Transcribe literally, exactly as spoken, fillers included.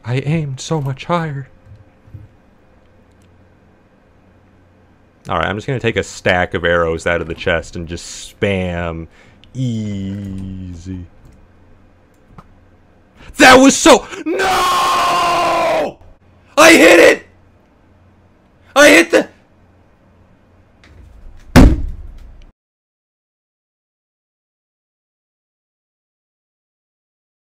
I aimed so much higher. Alright, I'm just gonna take a stack of arrows out of the chest and just spam easy. That was so... No! I hit it! I hit the...